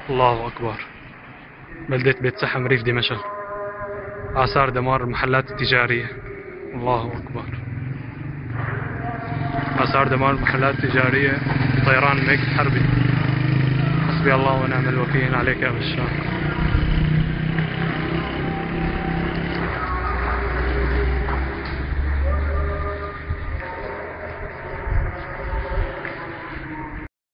الله أكبر. بلدة بيت سحم ريف دمشق. آثار دمار المحلات التجارية. الله أكبر. آثار دمار المحلات التجارية. طيران ميج حربي. حسبي الله ونعم الوكيل عليك يا بشار.